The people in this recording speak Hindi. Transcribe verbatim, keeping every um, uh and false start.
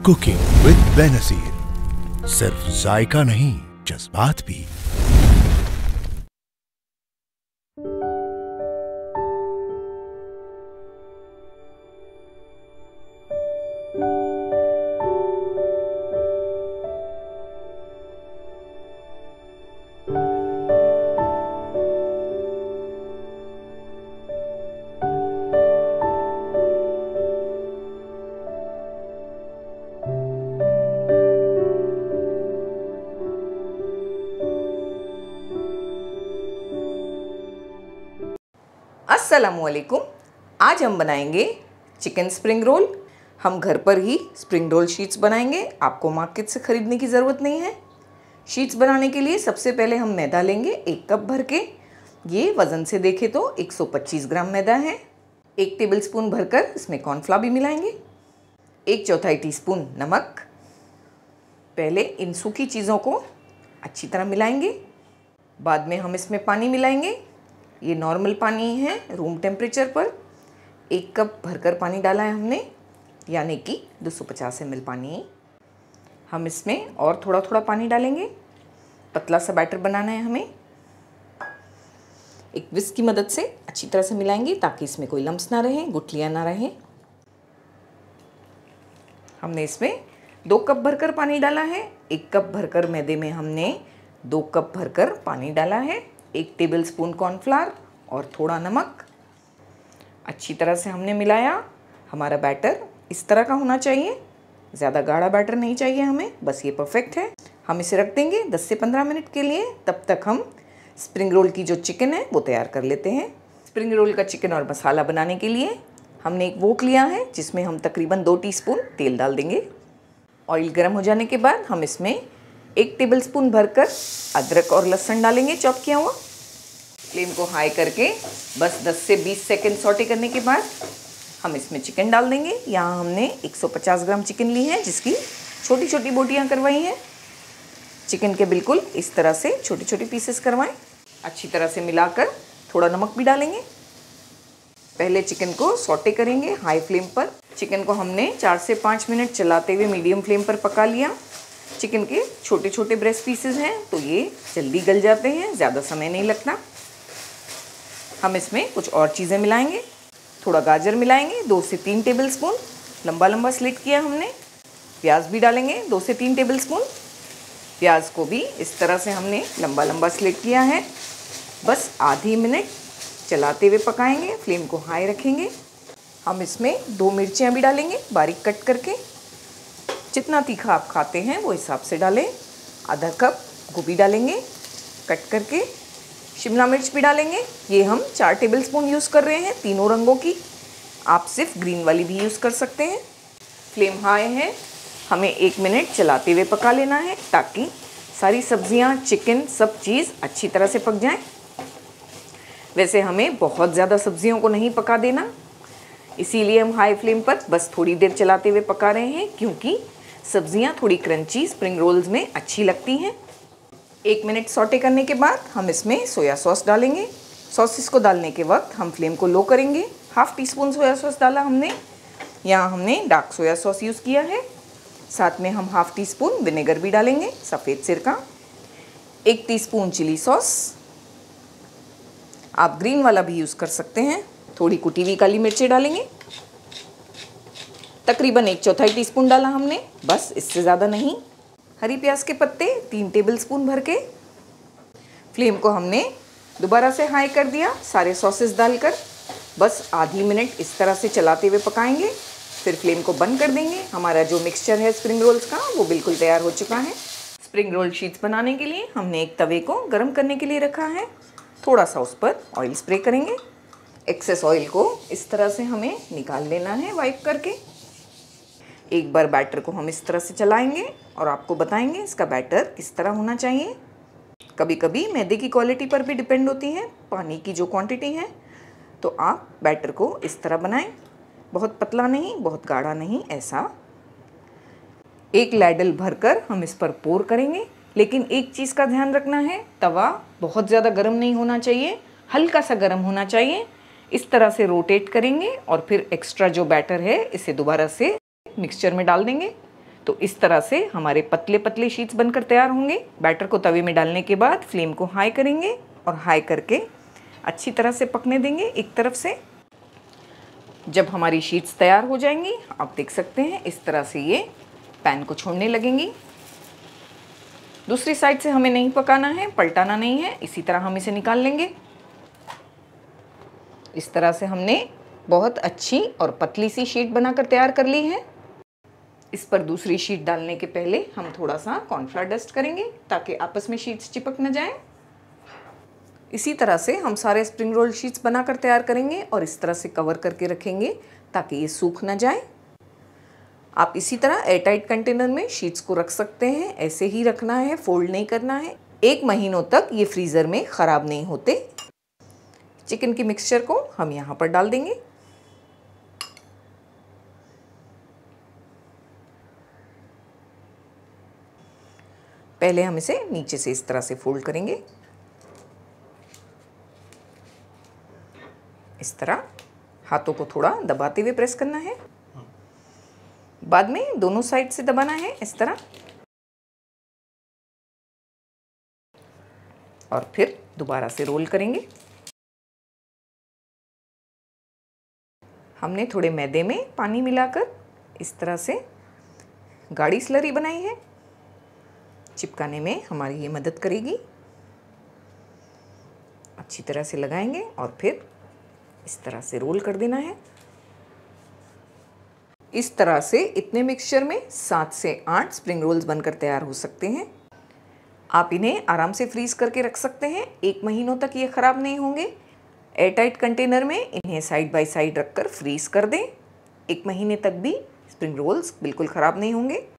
कुकिंग विद बेनजीर, सिर्फ जायका नहीं जज्बात भी। अस्सलामुअलैकुम। आज हम बनाएंगे चिकन स्प्रिंग रोल। हम घर पर ही स्प्रिंग रोल शीट्स बनाएंगे, आपको मार्केट से ख़रीदने की ज़रूरत नहीं है। शीट्स बनाने के लिए सबसे पहले हम मैदा लेंगे एक कप भर के। ये वज़न से देखें तो एक सौ पच्चीस ग्राम मैदा है। एक टेबलस्पून भरकर इसमें कॉर्नफ्लावर भी मिलाएंगे। एक चौथाई टीस्पून नमक। पहले इन सूखी चीज़ों को अच्छी तरह मिलाएंगे, बाद में हम इसमें पानी मिलाएंगे। ये नॉर्मल पानी है रूम टेम्परेचर पर। एक कप भरकर पानी डाला है हमने, यानी कि दो सौ पचास एम एल पानी। हम इसमें और थोड़ा थोड़ा पानी डालेंगे। पतला सा बैटर बनाना है हमें। एक विस्क की मदद से अच्छी तरह से मिलाएंगे ताकि इसमें कोई लम्स ना रहे, गुठलियाँ ना रहें। हमने इसमें दो कप भरकर पानी डाला है। एक कप भरकर मैदे में हमने दो कप भरकर पानी डाला है। एक टेबलस्पून कॉर्नफ्लावर और थोड़ा नमक। अच्छी तरह से हमने मिलाया। हमारा बैटर इस तरह का होना चाहिए, ज़्यादा गाढ़ा बैटर नहीं चाहिए हमें, बस ये परफेक्ट है। हम इसे रख देंगे दस से पंद्रह मिनट के लिए। तब तक हम स्प्रिंग रोल की जो चिकन है वो तैयार कर लेते हैं। स्प्रिंग रोल का चिकन और मसाला बनाने के लिए हमने एक वोक लिया है जिसमें हम तकरीबन दो टीस्पून तेल डाल देंगे। ऑयल गर्म हो जाने के बाद हम इसमें एक टेबलस्पून भरकर अदरक और लहसुन डालेंगे चॉप किया हुआ। फ्लेम को हाई करके बस दस से बीस सेकंड सौटे करने के बाद हम इसमें चिकन डाल देंगे। यहाँ हमने एक सौ पचास ग्राम चिकन ली है जिसकी छोटी छोटी बोटियाँ करवाई हैं। चिकन के बिल्कुल इस तरह से छोटे छोटे पीसेस करवाएं। अच्छी तरह से मिलाकर थोड़ा नमक भी डालेंगे। पहले चिकन को सौटे करेंगे हाई फ्लेम पर। चिकन को हमने चार से पाँच मिनट चलाते हुए मीडियम फ्लेम पर पका लिया। चिकन के छोटे छोटे ब्रेस्ट पीसेस हैं तो ये जल्दी गल जाते हैं, ज़्यादा समय नहीं लगता। हम इसमें कुछ और चीज़ें मिलाएंगे। थोड़ा गाजर मिलाएंगे, दो से तीन टेबलस्पून लंबा लंबा स्लिट किया हमने। प्याज भी डालेंगे दो से तीन टेबलस्पून। प्याज को भी इस तरह से हमने लंबा लंबा स्लिट किया है। बस आधी मिनट चलाते हुए पकाएंगे, फ्लेम को हाई रखेंगे। हम इसमें दो मिर्चियाँ भी डालेंगे बारीक कट करके। जितना तीखा आप खाते हैं वो हिसाब से डालें। आधा कप गोभी डालेंगे कट करके। शिमला मिर्च भी डालेंगे। ये हम चार टेबलस्पून यूज़ कर रहे हैं, तीनों रंगों की। आप सिर्फ ग्रीन वाली भी यूज़ कर सकते हैं। फ्लेम हाई है। हमें एक मिनट चलाते हुए पका लेना है ताकि सारी सब्जियां, चिकन, सब चीज़ अच्छी तरह से पक जाएं। वैसे हमें बहुत ज़्यादा सब्जियों को नहीं पका देना, इसीलिए हम हाई फ्लेम पर बस थोड़ी देर चलाते हुए पका रहे हैं, क्योंकि सब्जियां थोड़ी क्रंची स्प्रिंग रोल्स में अच्छी लगती हैं। एक मिनट सौटे करने के बाद हम इसमें सोया सॉस डालेंगे। सॉसेस को डालने के वक्त हम फ्लेम को लो करेंगे। Half teaspoon soya sauce डाला हमने। यहाँ हमने डार्क सोया सॉस यूज़ किया है। साथ में हम हाफ़ टी स्पून विनेगर भी डालेंगे, सफ़ेद सिरका। एक टीस्पून चिली सॉस, आप ग्रीन वाला भी यूज़ कर सकते हैं। थोड़ी कुटी हुई काली मिर्चें डालेंगे, तकरीबन एक चौथाई टीस्पून डाला हमने, बस इससे ज़्यादा नहीं। हरी प्याज के पत्ते तीन टेबलस्पून भर के। फ्लेम को हमने दोबारा से हाई कर दिया सारे सॉसेस डालकर। बस आधी मिनट इस तरह से चलाते हुए पकाएंगे, फिर फ्लेम को बंद कर देंगे। हमारा जो मिक्सचर है स्प्रिंग रोल्स का वो बिल्कुल तैयार हो चुका है। स्प्रिंग रोल शीट्स बनाने के लिए हमने एक तवे को गर्म करने के लिए रखा है। थोड़ा सा उस पर ऑयल स्प्रे करेंगे। एक्सेस ऑयल को इस तरह से हमें निकाल लेना है वाइप करके। एक बार बैटर को हम इस तरह से चलाएंगे और आपको बताएंगे इसका बैटर किस तरह होना चाहिए। कभी कभी मैदे की क्वालिटी पर भी डिपेंड होती है, पानी की जो क्वांटिटी है। तो आप बैटर को इस तरह बनाएं, बहुत पतला नहीं, बहुत गाढ़ा नहीं, ऐसा। एक लैडल भरकर हम इस पर पोर करेंगे, लेकिन एक चीज़ का ध्यान रखना है, तवा बहुत ज़्यादा गर्म नहीं होना चाहिए, हल्का सा गर्म होना चाहिए। इस तरह से रोटेट करेंगे और फिर एक्स्ट्रा जो बैटर है इसे दोबारा से मिक्सचर में डाल देंगे। तो इस तरह से हमारे पतले पतले शीट्स बनकर तैयार होंगे। बैटर को तवे में डालने के बाद फ्लेम को हाई करेंगे और हाई करके अच्छी तरह से पकने देंगे एक तरफ से। जब हमारी शीट्स तैयार हो जाएंगी, आप देख सकते हैं इस तरह से ये पैन को छोड़ने लगेंगी। दूसरी साइड से हमें नहीं पकाना है, पलटाना नहीं है, इसी तरह हम इसे निकाल लेंगे। इस तरह से हमने बहुत अच्छी और पतली सी शीट बनाकर तैयार कर ली है। इस पर दूसरी शीट डालने के पहले हम थोड़ा सा कॉर्नफ्लावर डस्ट करेंगे ताकि आपस में शीट्स चिपक न जाएं। इसी तरह से हम सारे स्प्रिंग रोल शीट्स बनाकर तैयार करेंगे और इस तरह से कवर करके रखेंगे ताकि ये सूख न जाए। आप इसी तरह एयरटाइट कंटेनर में शीट्स को रख सकते हैं। ऐसे ही रखना है, फोल्ड नहीं करना है। एक महीनों तक ये फ्रीज़र में ख़राब नहीं होते। चिकन की मिक्सचर को हम यहाँ पर डाल देंगे। पहले हम इसे नीचे से इस तरह से फोल्ड करेंगे, इस तरह हाथों को थोड़ा दबाते हुए प्रेस करना है। बाद में दोनों साइड से दबाना है इस तरह, और फिर दोबारा से रोल करेंगे। हमने थोड़े मैदे में पानी मिलाकर इस तरह से गाढ़ी स्लरी बनाई है। चिपकाने में हमारी ये मदद करेगी। अच्छी तरह से लगाएंगे और फिर इस तरह से रोल कर देना है। इस तरह से इतने मिक्सचर में सात से आठ स्प्रिंग रोल्स बनकर तैयार हो सकते हैं। आप इन्हें आराम से फ्रीज करके रख सकते हैं। एक महीनों तक ये ख़राब नहीं होंगे। एयरटाइट कंटेनर में इन्हें साइड बाय साइड रखकर फ्रीज कर दें। एक महीने तक भी स्प्रिंग रोल्स बिल्कुल ख़राब नहीं होंगे।